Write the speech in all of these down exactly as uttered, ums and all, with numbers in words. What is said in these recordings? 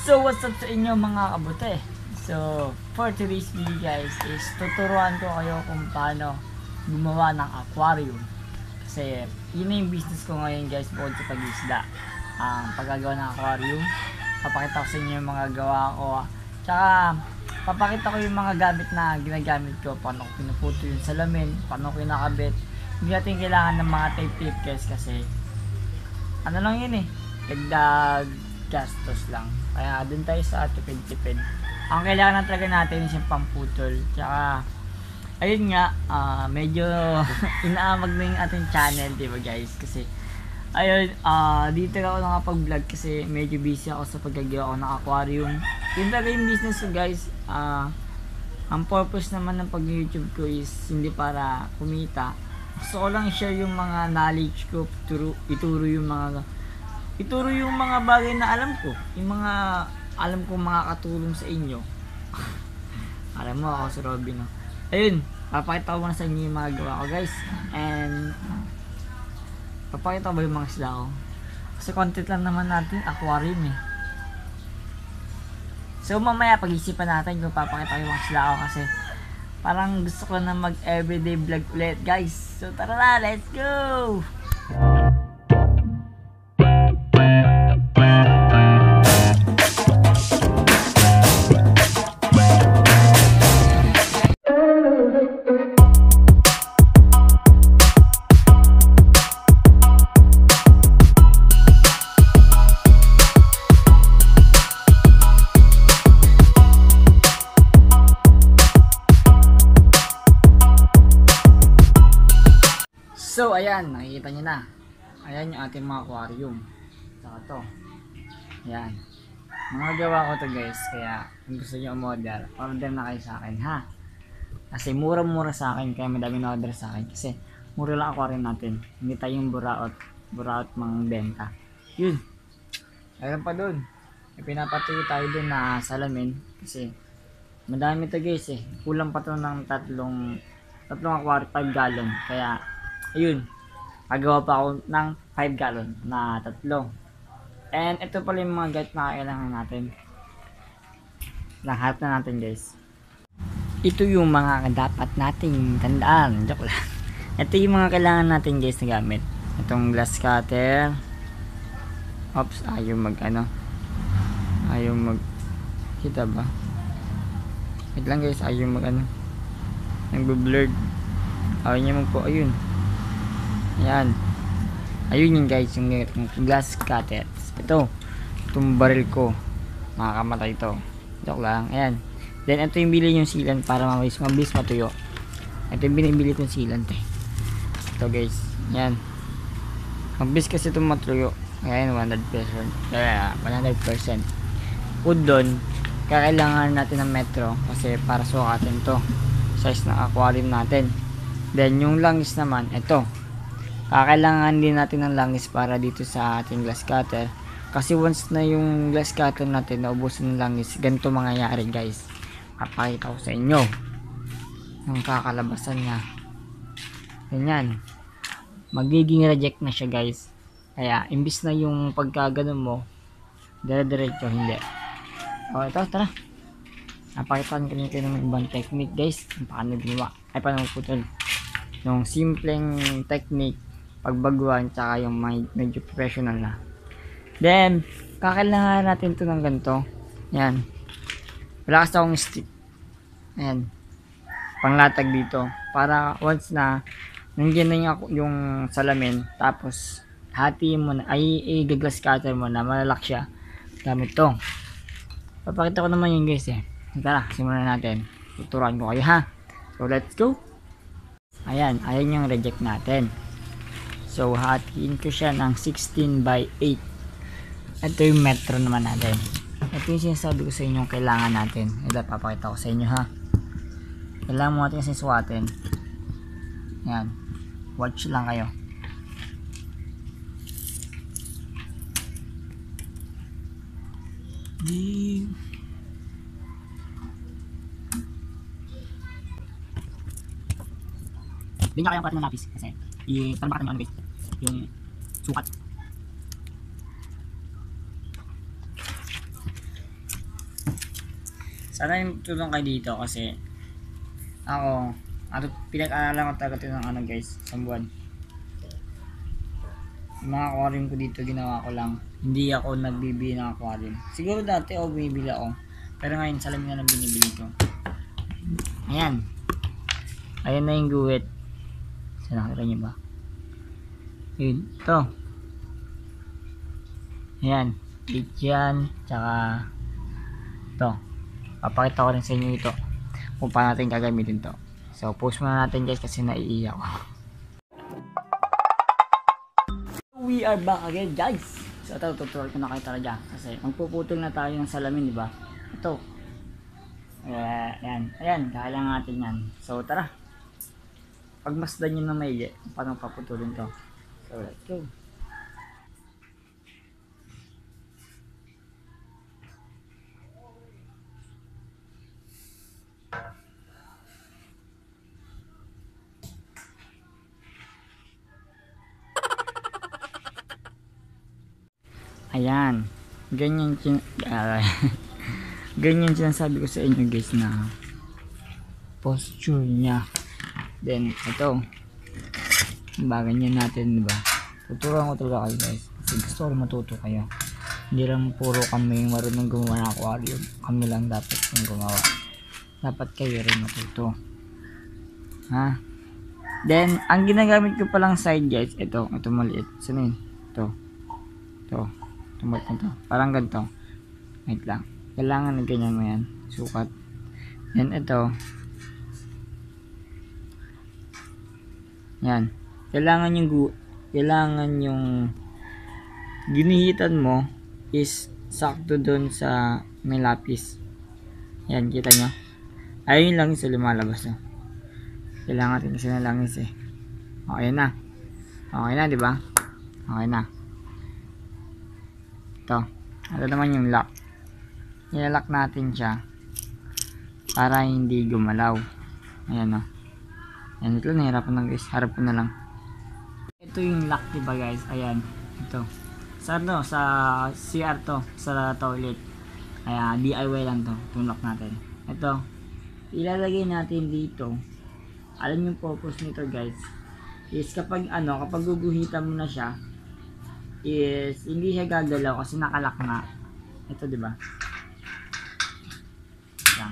So what's up sa inyo mga kabute? So for today's video guys is tuturuan ko kayo kung paano gumawa ng aquarium. Kasi yun yung business ko ngayon guys, bukod sa pag-isda. Ang um, paggagawa ng aquarium, papakita ko sa inyo yung mga gawa ko. Tsaka papakita ko yung mga gamit na ginagamit ko, paano ko pinuputo yung salamin, paano ko kinakabit. Hindi natin kailangan ng mga tape-tape guys kasi ano lang yun eh, dagdag gastos lang. Kaya dun tayo sa tipid-tipid. Ang kailangan talaga natin is yung pamputol. Tsaka ayun nga, uh, medyo inaamag na yung ating channel, diba guys? Kasi ayun, uh, dito ako nakapag-vlog kasi medyo busy ako sa paggagawa ko ng aquarium. Yun talaga yung business ko guys. Uh, ang purpose naman ng pag-YouTube ko is hindi para kumita. Gusto ko lang i-share yung mga knowledge ko, ituro, ituro yung mga ituro yung mga bagay na alam ko, yung mga alam kong makakatulong sa inyo. Alam mo ako si Robin, no? Ayun, papakita ko na sa inyo yung mga gawa ko guys, and papakita ko ba yung mga isda ko kasi content lang naman natin, aquarium eh. So mamaya pag-isipan natin kung papakita ko yung mga isda ko kasi parang gusto ko na mag everyday vlog ulit guys. So tara na, let's go! So ayan, nakikita nyo na. Ayan yung ating mga aquarium. Saka to. Ayan. Mga gawa ko to guys. Kaya kung gusto nyo umorder, order na kayo sa akin ha. Kasi mura-mura sa akin. Kaya madami na order sa akin. Kasi mura lang aquarium natin. Hindi tayong buraot. Buraot mga benta. Yun. Ayun pa dun. May pinapatuyo tayo dun na salamin. Kasi madami to guys eh. Kulang pa to ng tatlong tatlong aquarium, five gallon. Kaya ayun, agawa pa ako ng five gallon na tatlo. And ito pala yung mga gamit na kailangan natin. Lahat na natin guys. Ito yung mga dapat nating tandaan. Joke lang. Ito yung mga kailangan natin guys na gamit. Itong glass cutter. Oops, ayaw mag ano. Ayaw mag kita ba? Wait lang guys, ayaw mag ano. Nagbe-blurred. Ayaw niya magpo, ayun. Ayan. Ayun yun guys, yung glass cutter. Ito, itong baril ko. Makakamatay ito. Joke lang. Ayan. Then ito yung bili yung sealant para mabilis mabilis matuyo. Ito yung binibili kong sealant eh. Ito guys. Ayan. Mabilis kasi itong matuyo. Ayan, one hundred percent. Kaya, one hundred percent. Food doon, kakailangan natin ng metro kasi para sukatin to. Size ng aquarium natin. Then yung langis naman, ito. Kakailangan din natin ng langis para dito sa ating glass cutter. Kasi once na yung glass cutter natin naubusan ng langis, ganito mangyayari guys. Papakita ko sa inyo yung kakalabasan niya. Ganyan. Magiging reject na siya guys. Kaya imbis na yung pagkaganon mo, dire-diretso, hindi. O ito, tara. Napakitaan ko nyo kayo ng ibang technique guys. Paano ginawa. Ay paano putol. Yung simpleng technique pagbaguhan, tsaka yung medyo professional na. Then kakailangan natin to ng ganito. Yan, wala kasi akong stick. Ayan, panglatag dito para once na nandiyan na yung, yung salamin, tapos hati mo na, ay i-glass cutter mo na malalak siya gamit to. Papakita ko naman yun guys eh. Tara, simulan natin. Tuturuan ko kayo ha. So let's go. Ayan, ayan yung reject natin. So hatiin ko siya ng sixteen by eight. Ito yung metro naman natin. Ito yung sinasabi ko sa inyo yung kailangan natin. Ito papakita ko sa inyo ha. Kailangan mo natin kasi suwatin. Ayan, watch lang kayo. Di Hindi nyo kayang pati ng lapis kasi i-talmakatan nyo ano guys, yung sukat. Sana yung tulong kayo dito kasi ako, ano, pinag-aaralan ko talaga ito ng ano guys, isang buwan. Yung mga aquarium ko dito ginawa ko lang. Hindi ako nagbibili ng aquarium. Siguro dati ako bumibili ako. Pero ngayon salamin na lang binibili ko. Ayan. Ayan na yung guwit. So nakita nyo ba? Yun. Ito. Ayan. eight yan. Tsaka ito. Papakita ko rin sa inyo ito. Kung paano natin gagamitin to. So post muna natin guys kasi naiiyak ko. We are back again guys. So ito tuturuan ko na kayo talaga. Kasi magpuputol na tayo ng salamin, di ba? Ito. Ayan. Ayan. Kailangan natin yan. So tara. Pagmasdan nyo na maigi. Paano paputulin to. So let's go. Ayan. Ganyan sin uh, ganyan sinasabi ko sa inyo guys na posture niya. Then ito. Ba ganyan natin, di ba? Tuturuan ko talaga kayo guys. Kasi gusto ko matuto kayo. Hindi lang puro kami marunong gumawa ng aquarium. Kami lang dapat yung gumawa. Dapat kayo rin matuto. Ha? Then ang ginagamit ko palang side guys, ito, ito maliit. Saan yun? Ito. Ito. Tumot na to. Parang ganito. Wait lang. Kailangan na ganyan mo yan. Sukat. Then ito. Yan. Kailangan yung gu kailangan yung ginihitan mo is sakto doon sa may lapis. Yan. Kita nyo? Ayun lang yung lumalabas. No? Kailangan natin kasi na langis eh. Okay na. Okay na, di ba? Okay na. Ito. Ito naman yung lock. Nilalak natin siya para hindi gumalaw. Ayan o. Ayan, ito nahirapan lang guys. Harap ko na lang. Ito yung lock, diba guys? Ayan. Ito. Sa ano? Sa C R to. Sa toilet. Kaya D I Y lang to. Itong lock natin. Ito. Ilalagay natin dito. Alam yung purpose nito guys. Is kapag ano, kapag guguhitan mo na siya, is hindi siya gagalaw kasi nakalak na. Ito, di ba? Yan.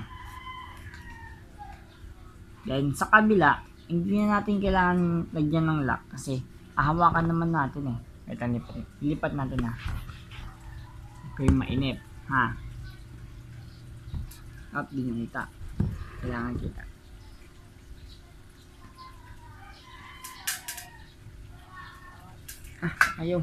Then sa kabila, hindi na natin kailangan lagyan ng lock kasi hahawakan naman natin eh. Ito, lipat, lipat natin na. Okay, mainip, ha? Up din yung kita. Kailangan kita. Ah, ayaw.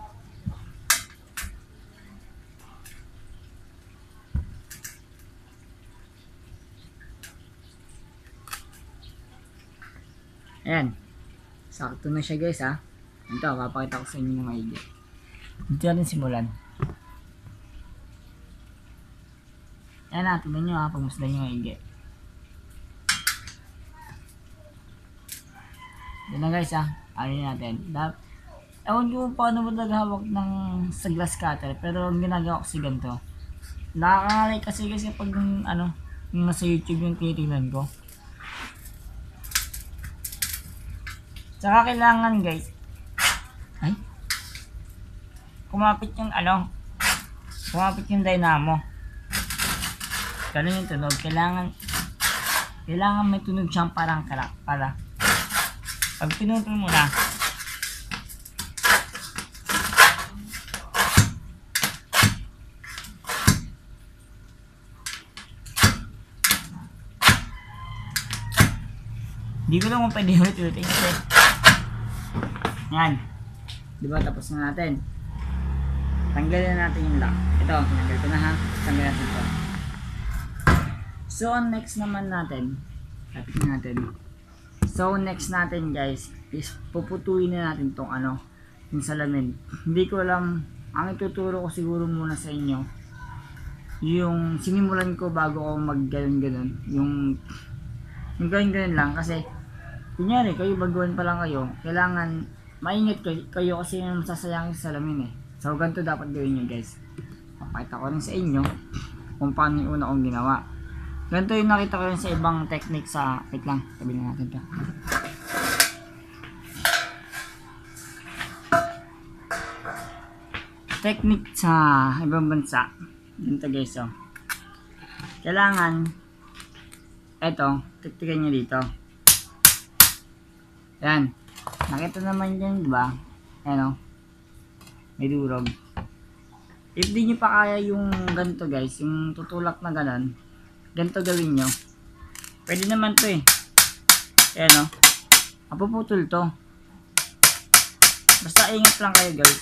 Ayan. Sakto na siya guys ha. Ito, papakita ko sa inyo ng maigi. Dito natin simulan. Ayan na, tignan nyo ha, pagmasdan nyo maigi. Yan na guys ha. Ayun natin. Dap Ewan ko paano mo naghawak ng sa glass cutter, pero ang ginagawa ko kasi ganito. Nakakalay kasi kasi pag ano, yung nasa YouTube yung tinitingnan ko. Tsaka kailangan guys, ay, kumapit yung ano, kumapit yung dynamo. Ganun yung tunog. Kailangan, kailangan may tunog siyang parang kalak, para. Pag pinutol mo na, hindi ko lang kung pwede ulit-ulitin kasi yan, diba tapos na natin. Tanggalin na natin yung lock. Ito, tinanggal ko na ha. Tanggalin natin ito. So next naman natin, tapos natin. So next natin guys is puputuin na natin tong ano, yung salamin. Hindi ko alam, ang ituturo ko siguro muna sa inyo yung sinimulan ko bago ako mag ganun ganun, yung yung ganun ganun lang. Kasi kunyari kayo baguhan pa lang kayo, kailangan maingat kayo, kayo kasi yung masasayang sa salamin eh. So ganito dapat gawin nyo guys. Papakita ko rin sa inyo kung paano yung una kong ginawa. Ganito yung nakita ko rin sa ibang technique sa, wait lang, sabihin natin to. Technique sa ibang bansa. Ganito guys, oh. Kailangan, eto, tiktikan nyo dito. Yan. Nakita naman dyan, diba? Ayan, oh. May durog. If di nyo pa kaya yung ganito guys, yung tutulak na ganon, ganito gawin nyo. Pwede naman to eh. Ayan, oh. Mapuputol to. Basta ingat lang kayo guys.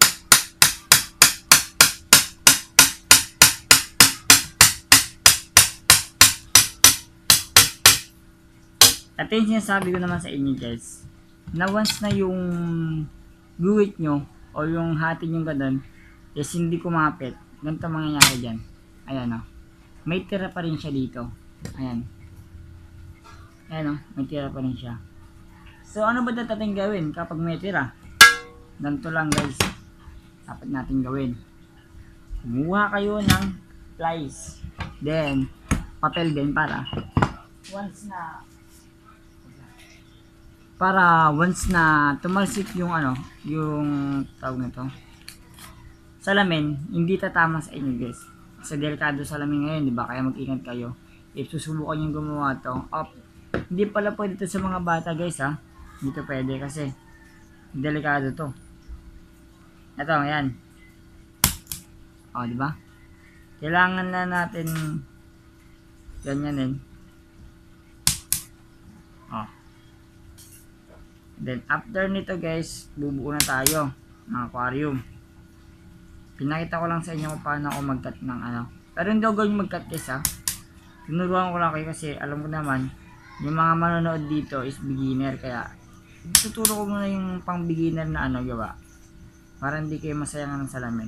At yung sinasabi ko naman sa inyo guys, na once na yung guhit nyo o yung hati nyo ganun is hindi kumapit, ganito mangyayari dyan. Ayan, o, may tira pa rin siya dito. Ayan, ayan, o, may tira pa rin siya. So ano ba dating gawin kapag may tira? Ganito lang guys dapat natin gawin. Kumuha kayo ng plies, then papel din para once na para once na tumalsik yung ano, yung tawag nito, salamin, hindi tatama sa inyo guys. Kasi delikado salamin ngayon, di ba? Kaya mag-ingat kayo. If susubukan yung gumawa to, up, hindi pala pwede to sa mga bata guys ha. Hindi to pwede kasi delikado to. Ito, ayan. O, di ba? Kailangan na natin ganyanin. O. Then after nito guys, bubuo na tayo ng aquarium. Pinakita ko lang sa inyo kung paano ako mag-cut ng ano. Pero hindi ako gawin mag-cut guys ha. Tinuruan ko lang kayo kasi alam ko naman yung mga manonood dito is beginner, kaya tuturo ko muna yung pang beginner na ano gawa para hindi kayo masayangan ng salamin.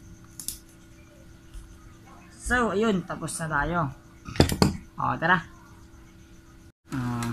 So ayun, tapos na tayo. O tara. Uh,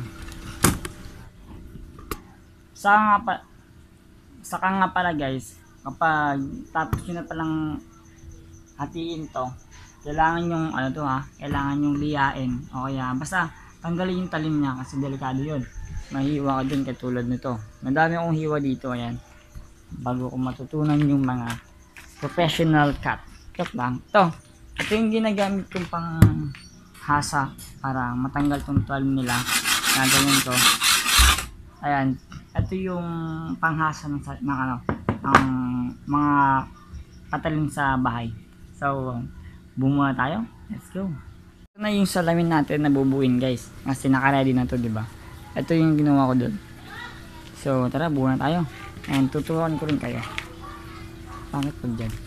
Saka nga, pa, saka nga pala guys, kapag tapos nyo na palang hatiin to, kailangan yung ano to ha, kailangan yung liyain o kaya basta tanggalin yung talim niya kasi delikado yun. Mahiwa ka dun katulad nito. Madami akong hiwa dito, ayan, bago ko matutunan yung mga professional cut. Cut lang to. Ito yung ginagamit kong pang hasa para matanggal tong talim nila na ganyan to. Ayan, ito yung panghasa ng, ng ano, ang mga patalim sa bahay. So, bumuha tayo. Let's go. Ito na yung salamin natin na bubuin guys. Kasi naka-ready na to, di ba? Ito yung ginawa ko doon. So, tara, buha na tayo. And tuturuan ko rin kayo. Pangit pag dyan.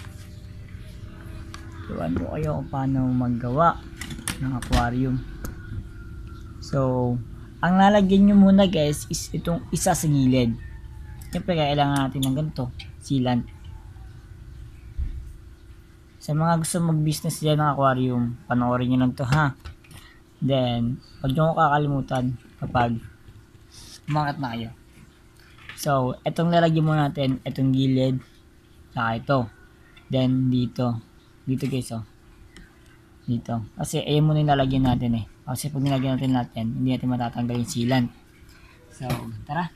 Turuan ko kayo kung paano maggawa ng aquarium. So, ang lalagyan nyo muna guys is itong isa sa gilid. Siyempre kailangan natin ng ganito, sealant. Sa mga gusto mag-business dyan ng aquarium, panoorin nyo lang to ha. Then, huwag nyo kakalimutan kapag umangat na kayo. So, itong lalagyan muna natin, itong gilid, saka ito. Then, dito. Dito guys, oh. Dito. Kasi, ayan muna yung lalagyan natin eh. Kasi pag nilagyan natin natin, hindi natin matatanggal yung sealant. So, tara.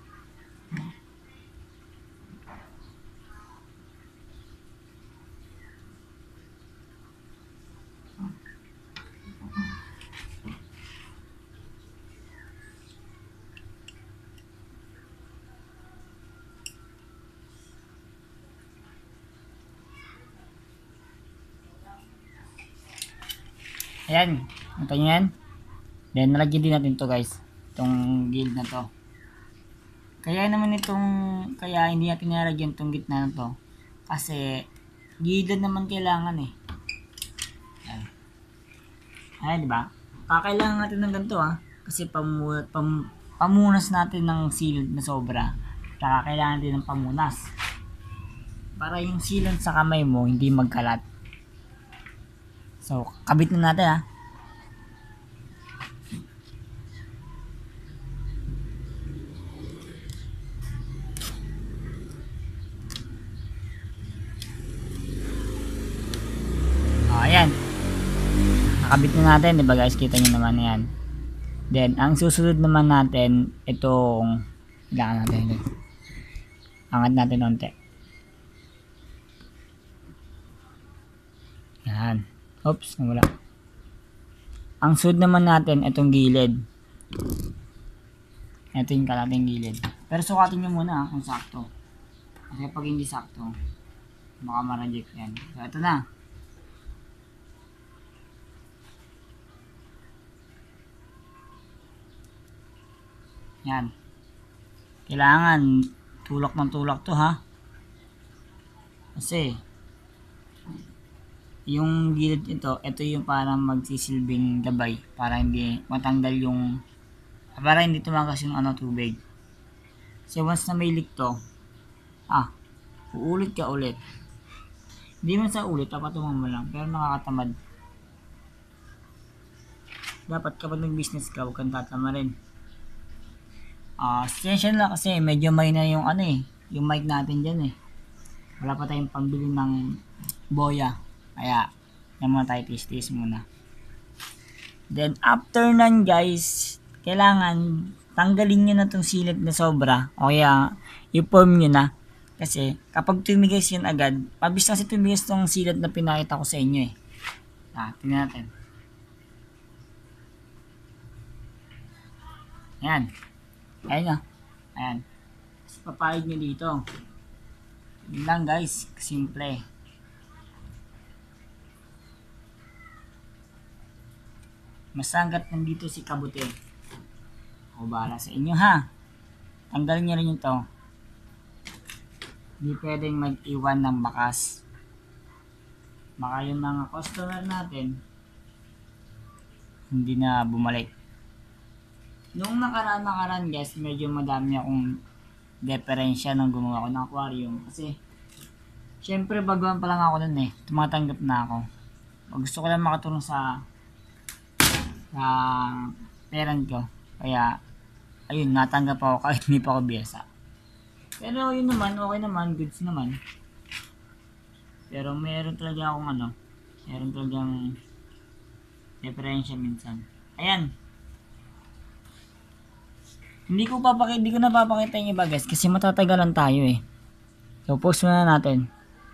Ayan, ito nyo yan. Then nalagyan din natin to guys, itong gilid na to. Kaya naman itong, kaya hindi natin nilagyan itong gitna na to kasi gilid naman kailangan eh. Ayan, ayan diba? Kakailangan natin ng ganito ha, kasi pamu pam pamunas natin ng sealant na sobra. Kaya kailangan din ng pamunas para yung sealant sa kamay mo hindi magkalat. So, kabit na natin ha. nakabit na natin, diba guys, kita nyo naman yan. Then ang susunod naman natin, itong ilangan natin, angat natin onte. Yan, oops, nawala. Ang susunod naman natin, itong gilid. Ito yung kalating gilid, pero sukatin nyo muna kung sakto, kasi pag hindi sakto baka ma-reject yan. So ito na. Yan. Kailangan tulak ng tulak to ha. Kasi yung gilid ito, ito yung parang magsisilbing gabay para hindi matanggal yung, para hindi tumagas yung ano, tubig. Kasi once na may leak to, ah, uulit ka ulit. Hindi man sa ulit, dapat tumama lang, pero nakakatamad. Dapat kapag nag-business ka, huwag kang tatama rin. Ah, uh, station lang kasi medyo may na yung ano eh, yung mic natin dyan eh. Wala pa tayong pambili ng boya. Kaya, yan muna tayo, tis-tis muna. Then, after nun guys, kailangan tanggalin nyo na itong silid na sobra. O kaya, i-form nyo na. Kasi, kapag tumigas yun agad, pabis kasi tumigas itong silid na pinakita ko sa inyo eh. Ah, tingnan natin. Ayan. Ayan o. Ayan. Tapos papahid nyo dito. Yun lang guys. Simple. Masanggat nandito si kabuti. O bala sa inyo ha. Tanggalin nyo rin yung to. Hindi pwedeng mag-iwan ng bakas. Baka yung mga customer natin hindi na bumalik. Noong nakaraan-nakaraan guys, medyo madami akong diferensya nang gumawa ko ng aquarium. Kasi, syempre baguhan pa lang ako nun eh. Tumatanggap na ako. Gusto ko lang makatulong sa sa parent ko. Kaya, ayun, natanggap ako kahit hindi pa ako biyasa. Pero yun naman, okay naman, goods naman. Pero meron talaga akong ano, meron talagang diferensya minsan. Ayan. Hindi ko papakita, hindi ko na papakita yung iba guys kasi matatagalan tayo eh. So post muna natin.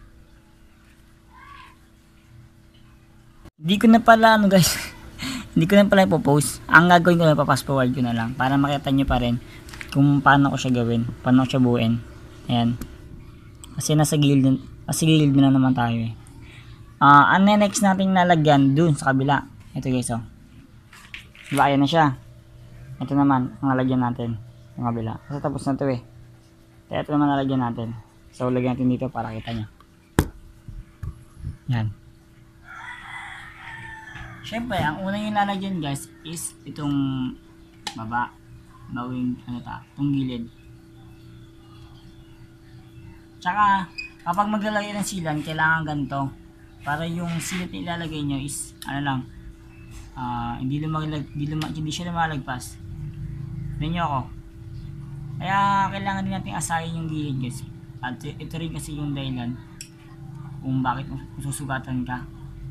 Hindi ko na pala ano guys. Hindi ko na pala ipopost. Ang gagawin ko na, papass forward ko na lang para makita nyo pa rin kung paano ko siya gawin, paano ko siya buuin. Ayan. Kasi nasa gilid, nasa gilid na naman tayo eh. Ah, uh, ang next nating lalagyan dun sa kabila. Ito guys oh. Diba ayan na siya. Ito naman ang lalagyan natin sa kabila. Kasi tapos na ito eh. Kaya ito naman lalagyan natin. So lagyan natin dito para kita nyo. Yan. Siyempre, ang unang yung lalagyan guys is itong baba. Bawing ano ta, itong gilid. Tsaka, kapag maglalagay ng silan, kailangan ganito. Para yung silat na ilalagay nyo is, ano lang, uh, hindi, lumalag, hindi, luma, hindi siya lumalagpas. Tignan nyo ako. Kaya, kailangan din natin asayin yung gilid guys. At ito rin kasi yung dahilan kung bakit susugatan ka.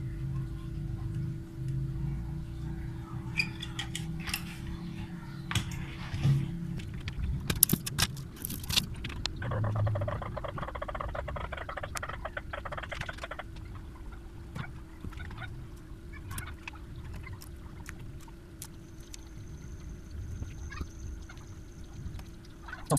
So,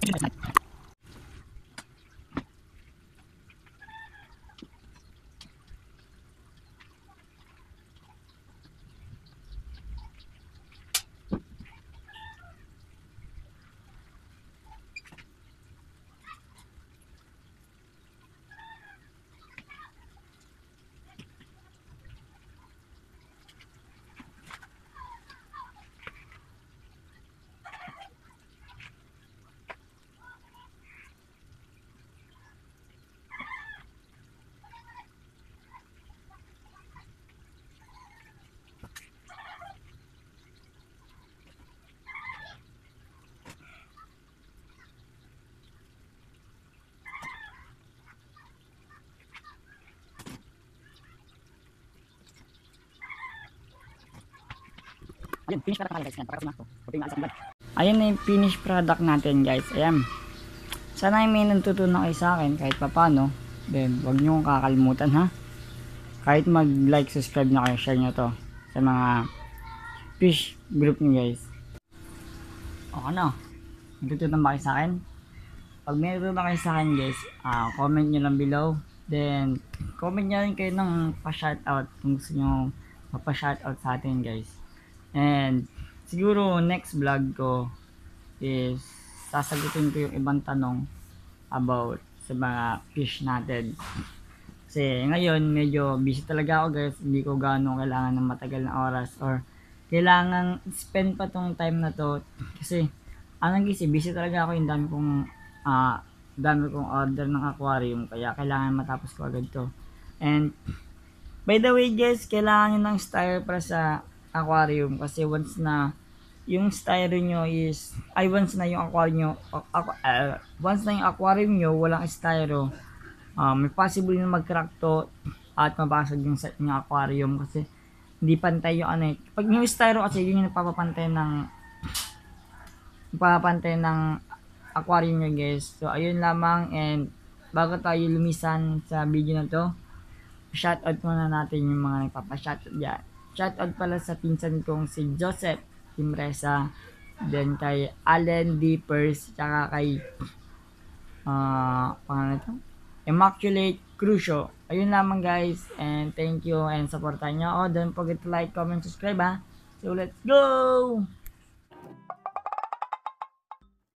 Ayun, finished product na guys. Yan, para sa ito yung alas ng ayun na yung finished product natin guys. Ayan. Sana may natutunan kayo sa akin kahit papano. Then, wag nyo kakalimutan ha. Kahit mag-like, subscribe na kayo, share nyo to sa mga fish group nyo guys. O ano? Natutunan ba kayo sa akin? Pag may natutunan kayo sa akin guys, uh, comment nyo lang below. Then, comment nyo rin kayo ng pa-shoutout kung gusto nyo mapa-shoutout sa atin guys. And, siguro next vlog ko is sasagutin ko yung ibang tanong about sa mga fish natin. Kasi ngayon medyo busy talaga ako guys, hindi ko gaano kailangan ng matagal na oras or kailangan spend pa tong time na to kasi anong gisi, busy talaga ako, yung dami kong uh, dami kong order ng aquarium kaya kailangan matapos ko agad to. And by the way guys, kailangan nyo ng styro para sa aquarium kasi once na yung styro nyo is ay once na yung aquarium nyo uh, uh, once na yung aquarium nyo walang styro, uh, may possible na mag-crack to at mabasag yung set ng aquarium kasi hindi pantay yung ano eh. Pag yung styro kasi yun yung napapapantay ng napapantay ng aquarium nyo guys. So ayun lamang, and bago tayo lumisan sa video na to, shoutout muna natin yung mga nagpapa-shoutout dyan. Shoutout pala sa pinsan kong si Joseph Timresa, then kay Allen Deepers, tsaka kay uh, pangalan ito? Immaculate Crucio. Ayun lamang guys, and thank you and supportan nyo ako. Don't forget to like, comment, subscribe ha. So let's go!